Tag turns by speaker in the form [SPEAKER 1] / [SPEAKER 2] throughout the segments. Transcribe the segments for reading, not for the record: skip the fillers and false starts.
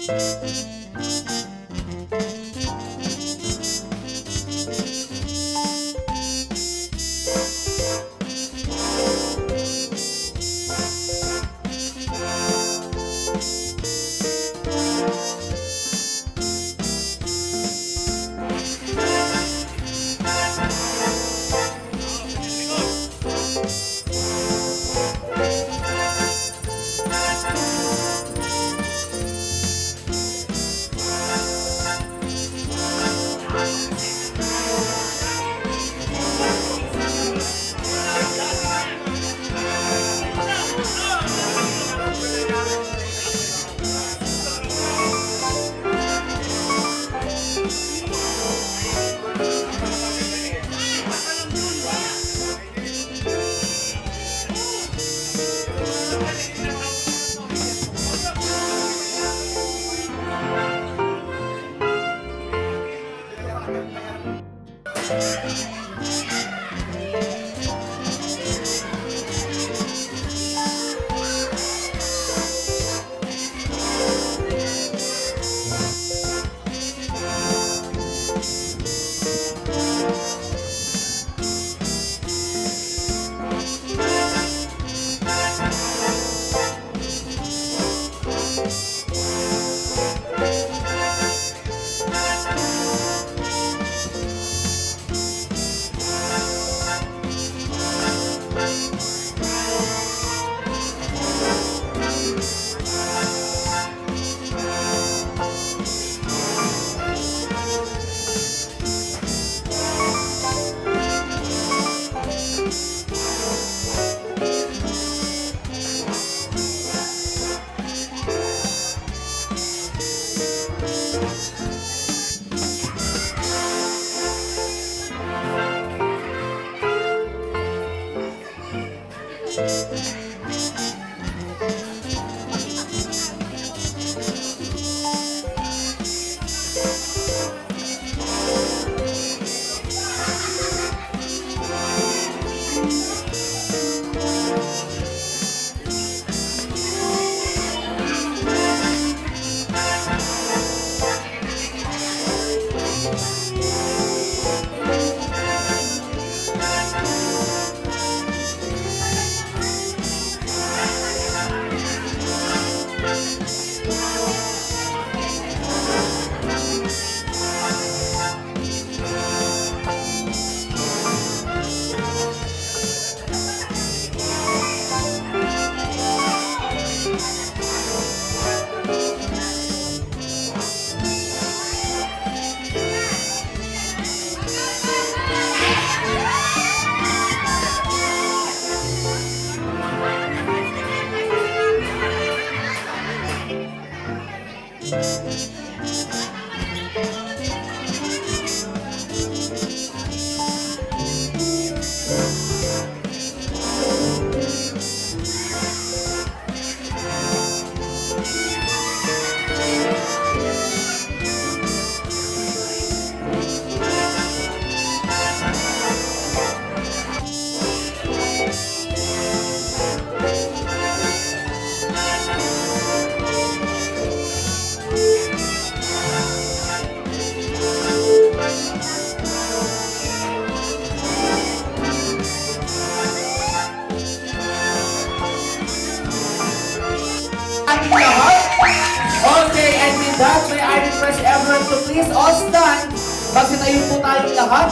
[SPEAKER 1] Okay, and with that, may I request everyone to please all stand. Magsitayo po tayong lahat.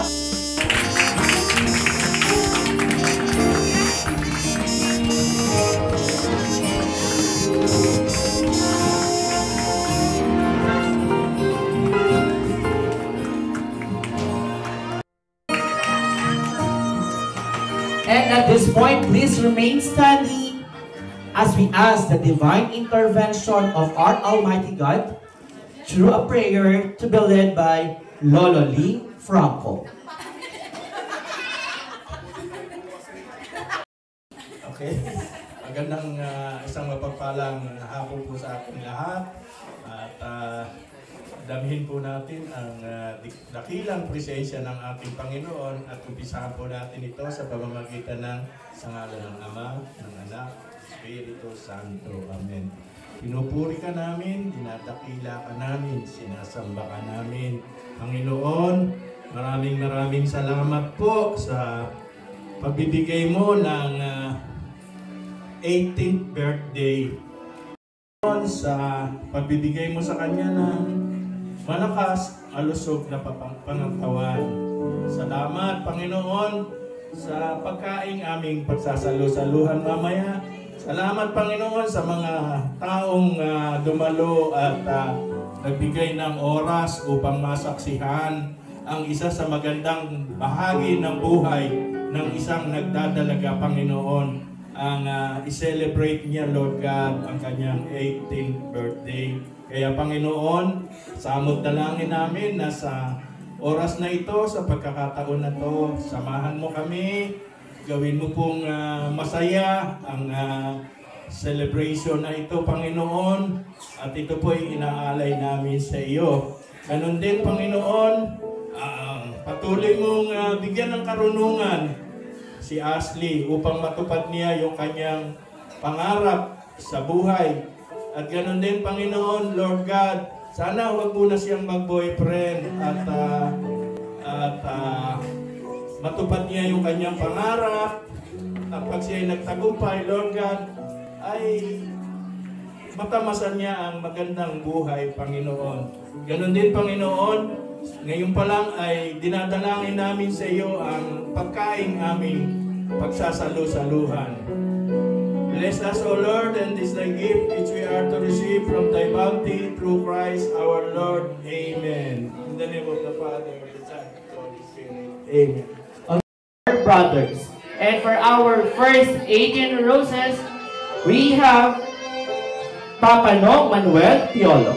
[SPEAKER 1] And at this point, please remain standing as we ask the divine intervention of our Almighty God through a prayer to be led by Lolo Lee Franco.
[SPEAKER 2] Okay, magandang isang mapagpalang hapon po sa ating lahat at damihin po natin ang dakilang presensya ng ating Panginoon at umpisahan po natin ito sa pamamagitan ng sa ngalan ng Ama, ng Anak, Espiritu Santo. Amen. Pinupuri ka namin, dinadakila ka namin, sinasamba ka namin. Panginoon, maraming salamat po sa pagbibigay mo ng 18th birthday. Sa pagbibigay mo sa kanya ng malakas, malusog na pangangatawan. Salamat, Panginoon, sa pagkaing aming pagsasalu-saluhan mamaya. Salamat, Panginoon, sa mga taong dumalo at nagbigay ng oras upang masaksihan ang isa sa magandang bahagi ng buhay ng isang nagdadalaga, Panginoon. Ang i-celebrate niya, Lord God, ang kanyang 18th birthday. Kaya, Panginoon, samot dalangin namin na sa oras na ito, sa pagkakataon na to, samahan mo kami, gawin mo pong masaya ang celebration na ito, Panginoon, at ito po ay inaalay namin sa iyo. Ganon din, Panginoon, patuloy mong bigyan ng karunungan si Ashley upang matupad niya yung kanyang pangarap sa buhay. At ganon din, Panginoon, Lord God, sana huwag muna siyang mag-boyfriend at matupad niya yung kanyang pangarap. At pag siya ay nagtagumpay, Lord God, ay matamasan niya ang magandang buhay, Panginoon. Ganon din, Panginoon, ngayon pa lang ay dinadalangin namin sa iyo ang pagkaing aming pagsasalu-saluhan. Bless us, O Lord, and this thy gift which we are to receive from thy bounty through Christ our Lord. Amen. In the name of the Father, the Son, and the Holy Spirit. Amen.
[SPEAKER 1] Brothers, and for our first 18 roses, we have Papa No Manuel Piolo.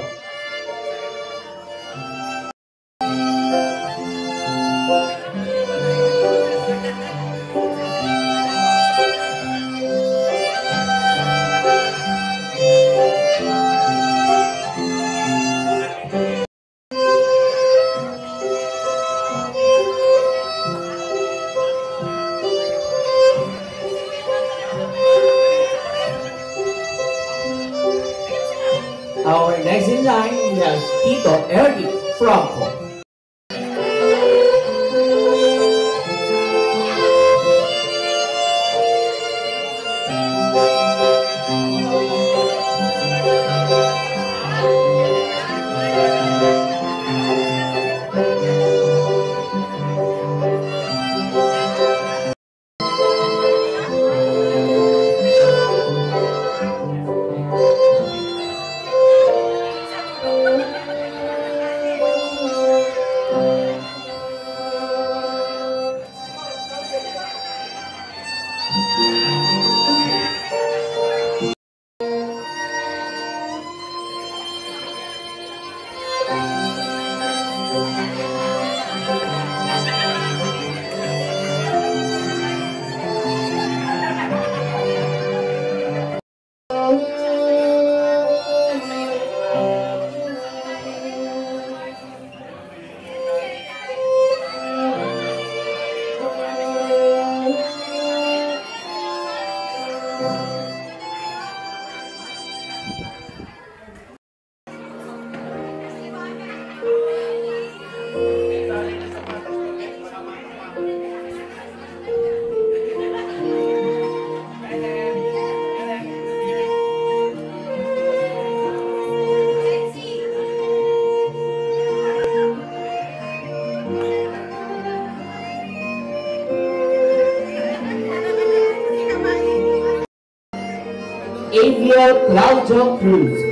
[SPEAKER 1] Our next in line, we have Tito Ernie Franco. Avio Claudio Cruz.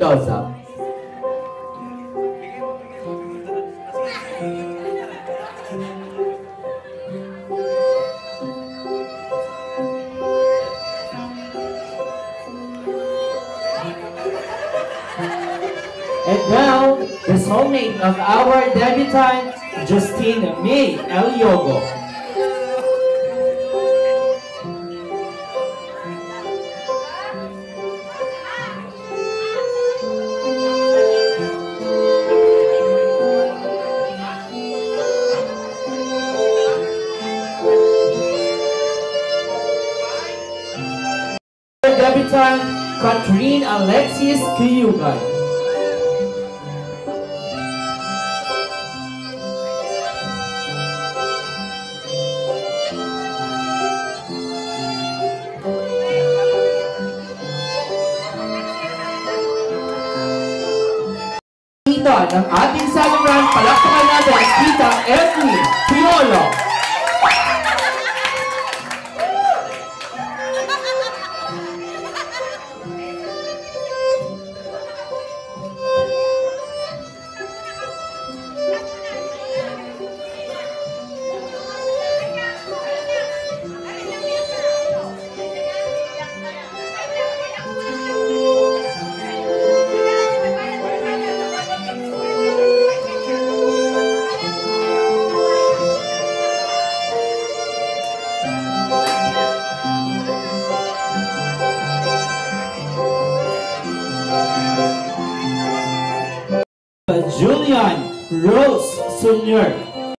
[SPEAKER 1] Mendoza. And now, the soulmate of our debutante, Justine May Eliogo. Debutante, Catherine Alexis Cuyugan. Ng ating celebrant, palakpakan natin ang Tita Evelyn Piolo. Julian Rose Sr.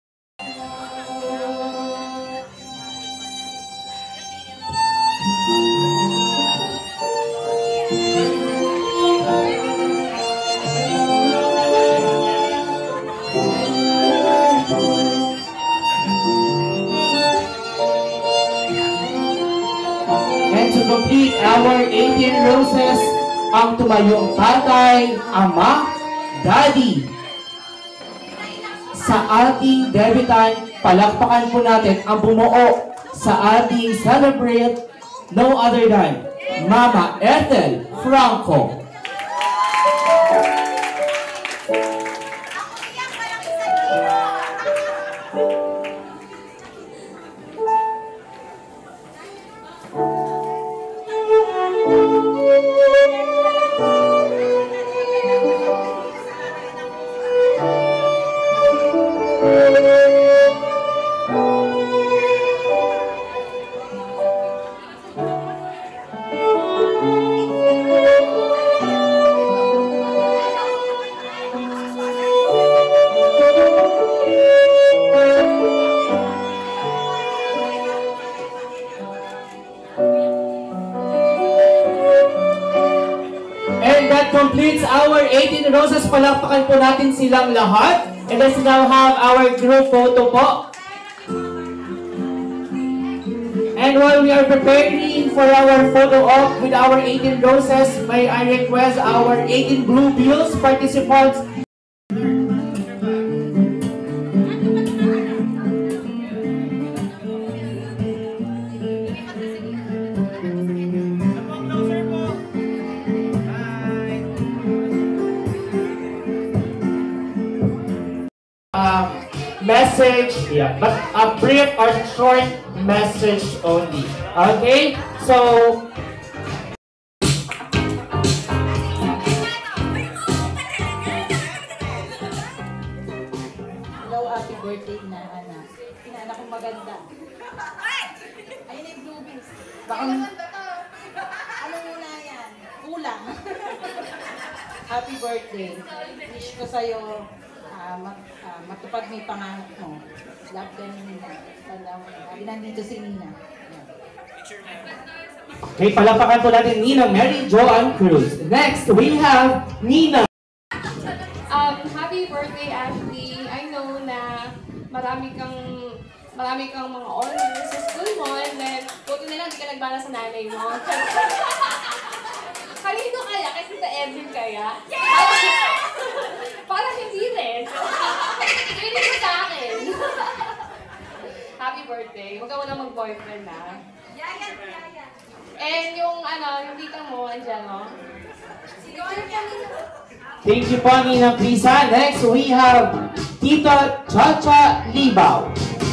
[SPEAKER 1] And to complete our 18 roses, ang tumayong tatay, ama, daddy. Sa ating debutant, palakpakan po natin ang bumuo sa ating celebrate, no other than Mama Ethel Franco. Completes our 18 roses. Palakpakan po natin silang lahat. And let's now have our group photo po. And while we are preparing for our photo op with our 18 roses, may I request our 18 Blue Bills participants. Message, yeah, but a brief or short message only. Okay, so
[SPEAKER 3] hello, happy birthday na anak. Inaanak kong maganda. Ayun yung blueberries. Baka ano muna yan? Kulang. Happy birthday. Wish ko sa'yo matupad mo yung pangarap mo. Love ka ni Nina. Nandito si Nina.
[SPEAKER 1] Okay, palapakan po natin Nina Mary Joanne Cruz. Next, we have Nina.
[SPEAKER 4] Happy birthday, Ashley. I know na marami kang mga honors sa school mo, and then buti na lang di ka nagbala sa nanay mo. Kanino kaya? Kasi sa Edwin kaya? Parang hindi rin. Hindi ko sa akin. Happy birthday. Huwag ka muna mag-boyfriend na. And yung tita mo, andyan, no?
[SPEAKER 1] Thank you po, Ninang Prisa. Next, we have Tita Chacha Libaw.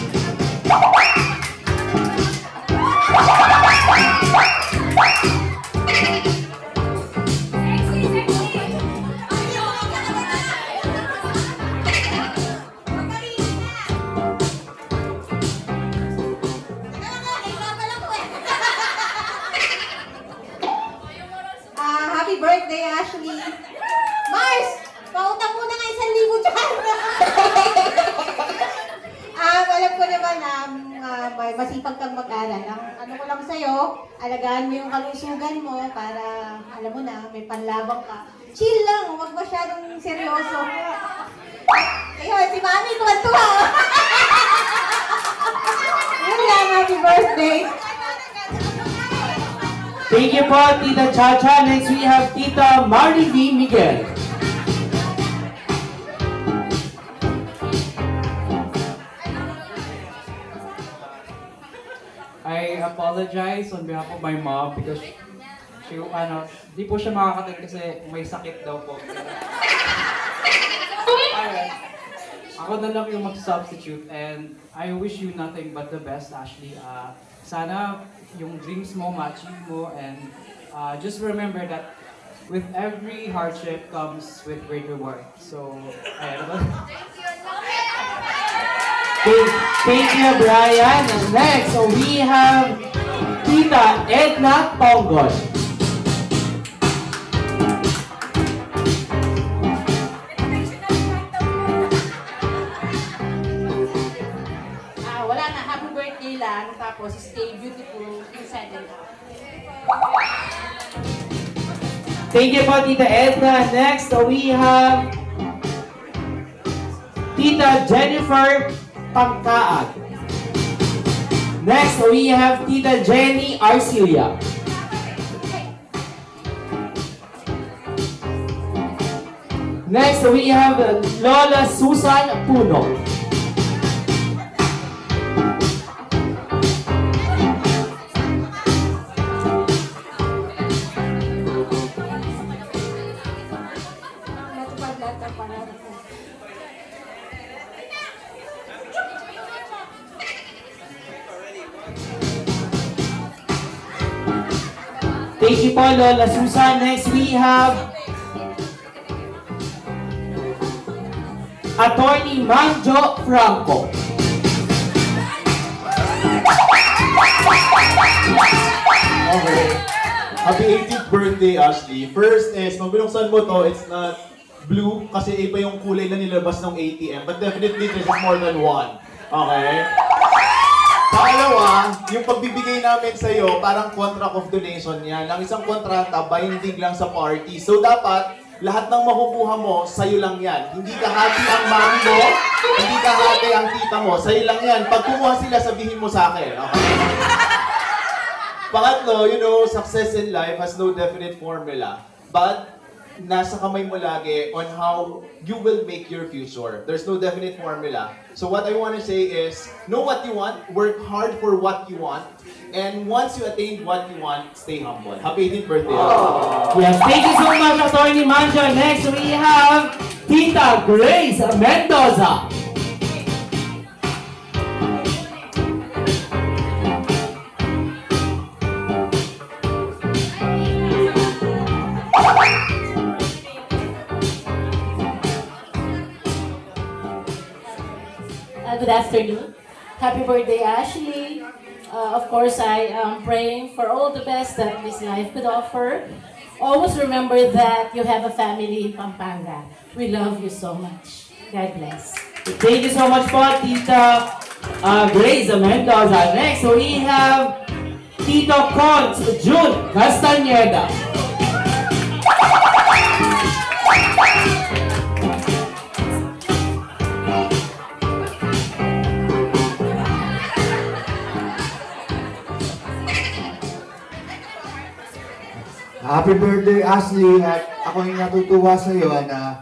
[SPEAKER 3] Happy birthday, Ashley. Mars, pautang mo na nga 1,000 dyan. Alam ko naman na masipag kang mag-aral. Ang ano ko lang sa'yo, alagaan mo yung kalusugan mo para, alam mo na, may panlabang ka. Chill lang, huwag masyadong seryoso. Ayun, si Mami, tuwan-tuwa. Yun lang, happy birthday.
[SPEAKER 1] Thank you po, Tita Chacha. Next, we have Tita Mariví Miguel.
[SPEAKER 5] I apologize on behalf of my mom because di po siya makakatid kasi may sakit daw po. Alright. Ako na lang yung mag-substitute and I wish you nothing but the best, Ashley. Sana yung dreams mo, ma-achieve mo, and just remember that with every hardship comes with great reward. So, ayun.
[SPEAKER 1] Thank you, Brian. And next, we have Tita Edna Tongon.
[SPEAKER 3] Wala na, happy birthday lang. Tapos, stay beautiful inside and out.
[SPEAKER 1] Thank you po, Tita Edna. Next, we have Tita Jennifer Pangkaag. Next, we have Tita Jenny Arcilia. Next, we have Lola Susan Puno. Thank you po, Lola Susan. Next, we have Attorney Manjo Franco.
[SPEAKER 6] Okay. Happy 18th birthday, Ashley. First is, mabinuksan mo to, it's not blue kasi iba yung kulay na nilabas ng ATM. But definitely, this is more than one. Okay? Pangalawa, yung pagbibigay namin sa'yo, parang contract of donation yan. Ang isang kontrata, binding lang sa party. So dapat, lahat ng makukuha mo, sa'yo lang yan. Hindi ka hati ang mami mo, hindi ka hati ang tita mo, sa'yo lang yan. Pag kumuha sila, sabihin mo sa akin. Okay? Pangatlo, success in life has no definite formula. But, nasa kamay mo lagi on how you will make your future. There's no definite formula. So what I want to say is, know what you want, work hard for what you want, and once you attain what you want, stay humble. Happy 18th birthday.
[SPEAKER 1] Yes, thank you so much, Attorney Manjo. Next, we have Tita Grace Mendoza.
[SPEAKER 7] Good afternoon. Happy birthday, Ashley. Of course, I am praying for all the best that this life could offer. Always remember that you have a family in Pampanga. We love you so much. God bless.
[SPEAKER 1] Thank you so much po, Tita Grace Mendoza. Next, we have Tito Cons June Castañeda.
[SPEAKER 8] Happy birthday, Ashley, at ako yung natutuwa sa iyo na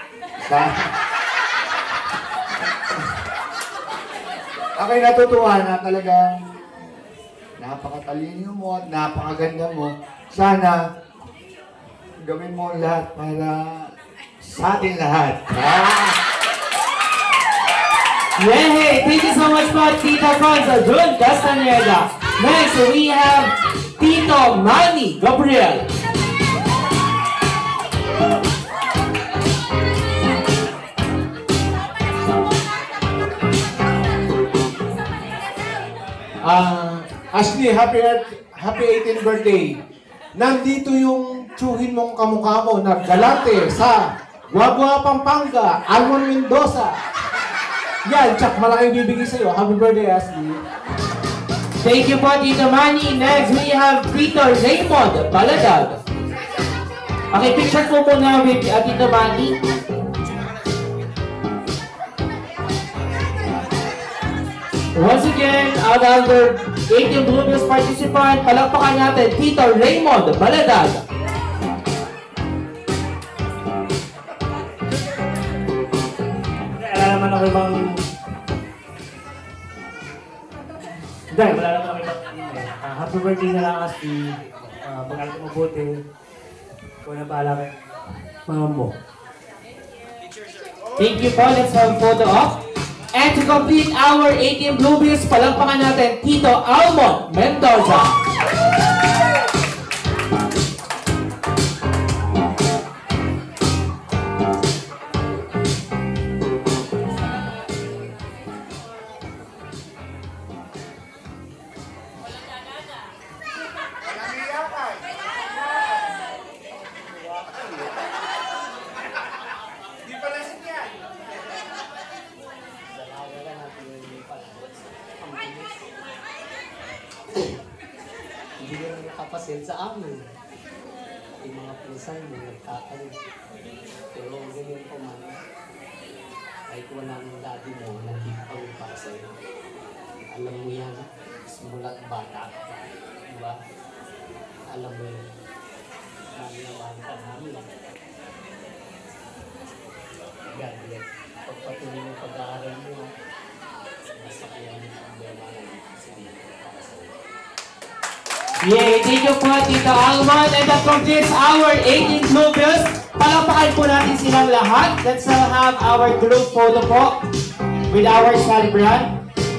[SPEAKER 8] ako yung natutuwa na talagang napakatalino mo at napakaganda mo. Sana gawin mo ang lahat para sa ating lahat.
[SPEAKER 1] Yay! Thank you so much po, Tita Franza Jun Castaneda. Next, we have Tito Manny Gabriel.
[SPEAKER 9] Ashley, happy 18th birthday. Nandito yung tsuhin mong kamukha mo na galante sa Guagua, Pampanga, Almon Mendoza. Yan, tsak, malaking bibigay sa'yo. Happy birthday, Ashley.
[SPEAKER 1] Thank you po, Tito Manny. Next, we have Tito Raymond Baladag. Okay, picture po muna with Tito Manny. Once again, another 18 Bluebills participant, palakpakan natin, Tito Raymond Baladag.
[SPEAKER 10] Wala naman ako ibang... Hindi, wala naman ako ibang... happy birthday na lang, Ashley. Mag-aral ko mabuti. Ikaw na bahala kay mama mo.
[SPEAKER 1] Thank you po. Let's have a photo op. And to complete our 18 Bluebills, palakpakan natin, Tito Almon Mendoza.
[SPEAKER 11] Hindi na nakapasin sa amin. Yung mga pinsan mo nagkakaroon. Pero ganyan po man, kahit wala ng daddy mo, nandito kami para sa'yo. Alam mo yan, simula't bata ka. Diba? Alam mo yan. Nanilawan ka namin. God bless. Pagpatuloy ng pag-aaral mo, nasa kaya ng problema ng sabihin para sa'yo.
[SPEAKER 1] Yay! Thank you po, Tito Almon. And that completes our 18 Bluebills. Palakpakan po natin silang lahat. Let's have our group photo po with our celebrant.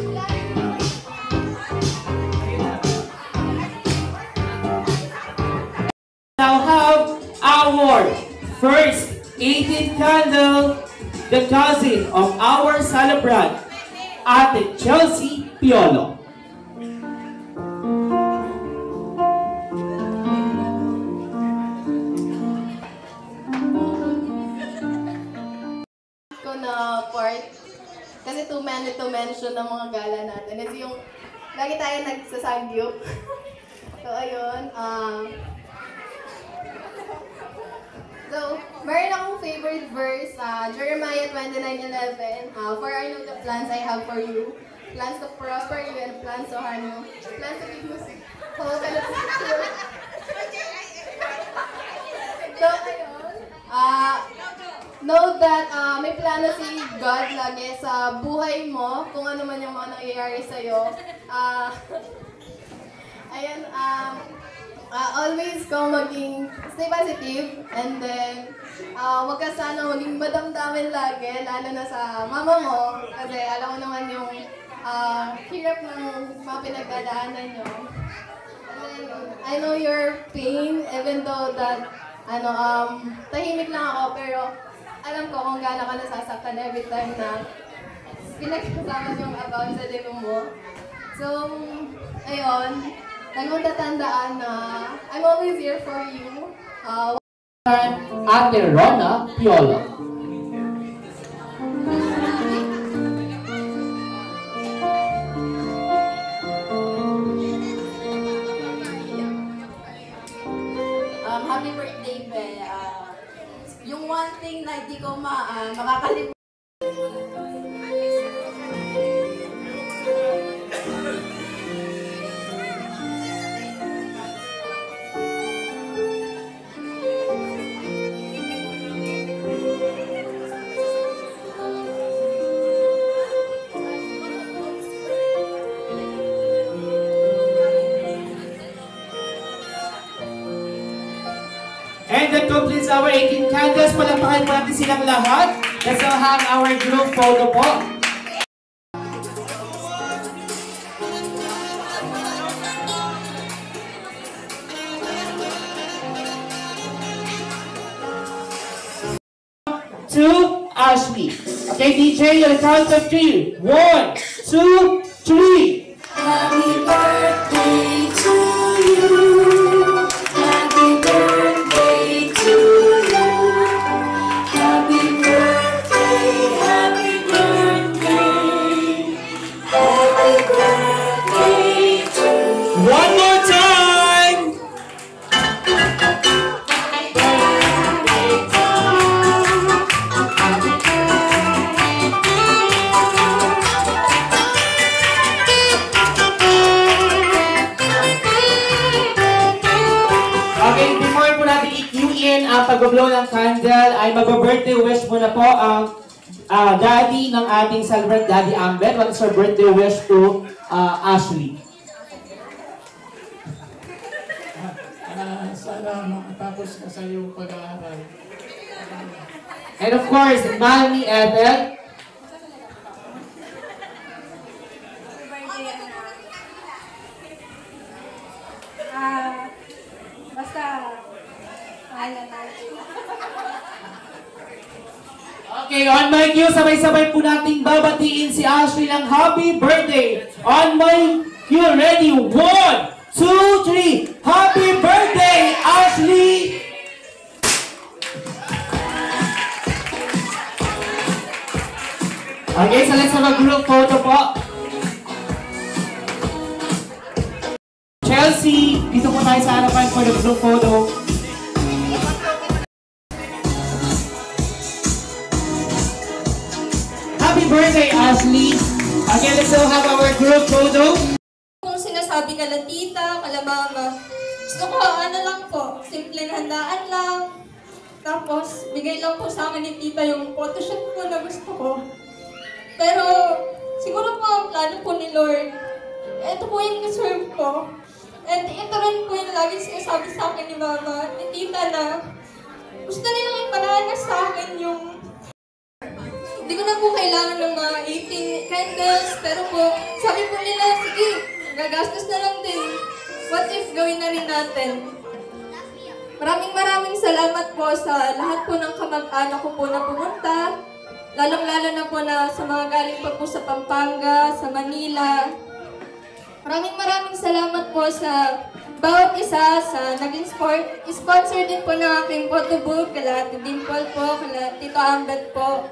[SPEAKER 1] Now have our first 18th candle, the cousin of our celebrant, Ate Chelsea Piolo.
[SPEAKER 12] Na part kasi too many to mention ng mga gala natin is yung lagi tayo nagsasagyo. So ayun, so meron akong favorite verse, Jeremiah 29:11, for I know the plans I have for you, plans to prosper you and plans to harm you, plans to give you hope and a future. So ayun, know that may plano si God lagi sa buhay mo, kung ano man yung mga nangyayari sa'yo. Ayan, always kang stay positive, and then wag ka sana maging madamdamin lagi, lalo na sa mama mo, kasi alam mo naman yung hirap ng mga pinagdadaanan nyo. And then, I know your pain, even though that, tahimik lang ako, pero alam ko kung gaano ka nasasaktan every time na pinagkasama yung about sa demo mo. So, ayun, nagmong tatandaan na I'm always here for you.
[SPEAKER 1] Ate Rona Piolo.
[SPEAKER 12] Happy birthday, Be. Yung one thing na hindi ko makakalimutan.
[SPEAKER 1] And the completes our 18 candles. Palampakan po natin silang lahat. Let's all have our group photo po. To Ashley. Okay, DJ, on the count of 3. 1, 2, 3.
[SPEAKER 13] Happy birthday to you. Happy birthday to you. Happy birthday, happy birthday. Happy birthday to you.
[SPEAKER 1] One more time. Okay, before po natin i-cue-in ang pag-blow ng candle, ay mag-birthday wish muna po ang daddy ng ating celebrant, Daddy Ambet. What is our birthday wish to Ashley?
[SPEAKER 14] Sana makatapos na sa iyong pag-aaral.
[SPEAKER 1] And of course, Mami Ethel.
[SPEAKER 15] Basta, mahal na natin.
[SPEAKER 1] Okay, on my cue, sabay-sabay po nating babatiin si Ashley ng happy birthday. On my cue, ready? 1, 2, 3. Happy birthday, Ashley! Okay, so let's have a group photo po. Chelsea, dito po tayo sa harapan for the group photo. Happy birthday, Ashley! Okay, let's all have our group photo.
[SPEAKER 15] Kung sinasabi kala tita, kala mama, gusto ko ano lang po, simple na handaan lang. Tapos, bigay lang po sa akin ni tita yung photoshoot ko na gusto ko. Pero, siguro po ang plano po ni Lord, ito po yung deserve ko. And ito rin po yung lagi sinasabi sa akin ni mama, ni tita na gusto nilang ipanahan sa akin yung hindi ko na po kailangan ng mga 18 candles, pero po, sabi po nila, sige, gagastos na lang din. What if gawin na rin natin? Maraming salamat po sa lahat po ng kamag-anak ko po na pumunta. Lalong-lalo na po na sa mga galing pa po sa Pampanga, sa Manila. Maraming salamat po sa bawat isa sa naging sponsor din po ng aking photobook, kala Ate Dimple po, kala Tito Ambet po.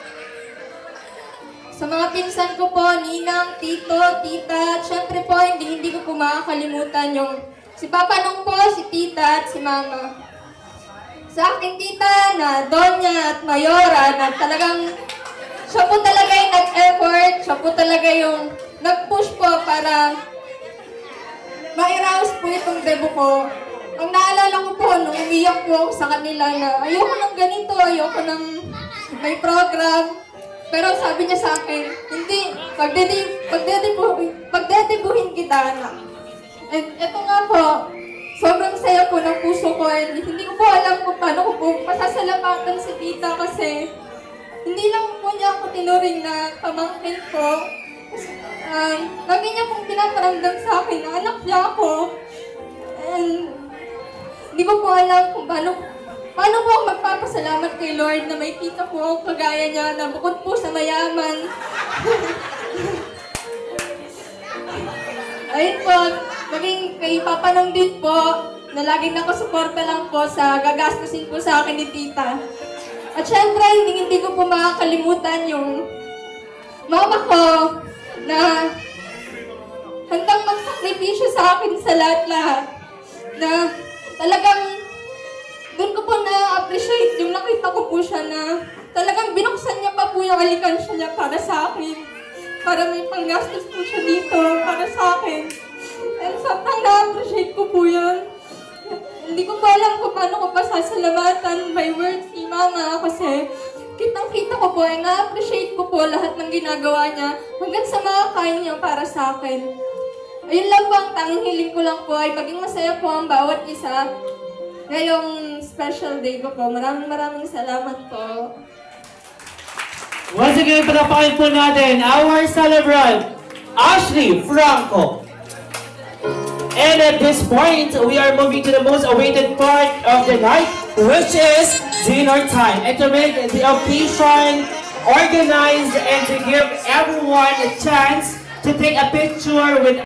[SPEAKER 15] Sa mga pinsan ko po, Ninang, Tito, Tita, at syempre po, hindi ko po makakalimutan yung si Papa Nung po, si Tita, at si Mama. Sa aking tita na Donya at Mayora, na talagang siya po talaga yung nag-effort, siya po talaga yung nag-push po para ma-arouse po itong debo ko. Ang naalala ko po, nung umiyak po ako sa kanila na ayoko ng ganito, ayoko ng may program. Pero sabi niya sa akin, hindi, pagdedebuhin kita, anak. And eto nga po, sobrang saya po ng puso ko and hindi ko po alam kung paano ko po pasasalamatan si tita kasi hindi lang po niya ako tinuring na pamangkin ko. Lagi niya pong pinaparamdam sa akin na anak niya ako. And hindi ko po alam kung paano po ako magpapasalamat kay Lord na may tita po ako kagaya niya na bukod po sa mayaman. Ayun po, maging kay Papa Nung din po, na laging nakasuporta lang po sa gagastusin po sa akin ni tita. At syempre, hindi ko po makakalimutan yung mama ko na handang magsakripisyo sa akin sa lahat-lahat. Na talagang doon ko po na-appreciate yung nakita ko po siya na talagang binuksan niya pa po yung alikansya niya para sa akin. Para may panggastos po siya dito para sa akin. And sobrang na-appreciate ko po yun. Hindi ko pa alam kung paano ko pa sasalamatan by words si Mama kasi kitang-kita ko po ay na-appreciate ko po lahat ng ginagawa niya hanggang sa makakain niya para sa akin. Ayun lang po ang tanging hiling ko lang po ay maging masaya po ang bawat isa ngayong special day ko po. Maraming salamat po.
[SPEAKER 1] Once again, patapakin po natin our celebrant, Ashley Franco. And at this point, we are moving to the most awaited part of the night, which is dinner time. And to make the occasion organized and to give everyone a chance to take a picture with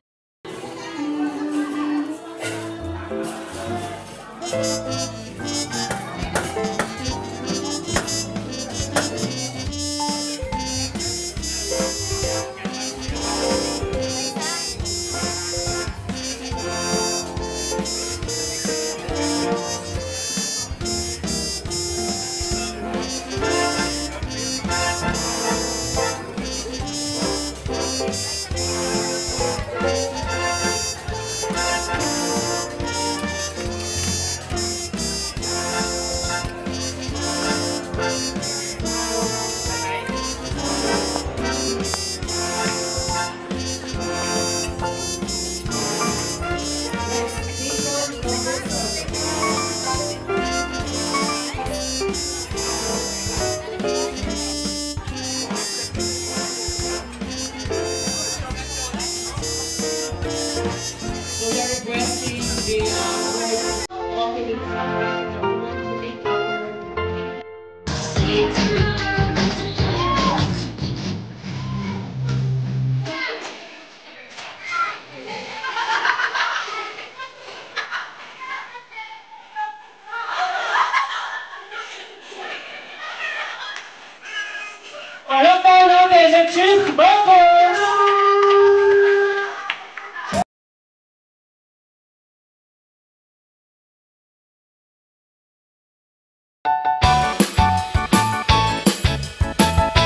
[SPEAKER 1] Truth Bumper!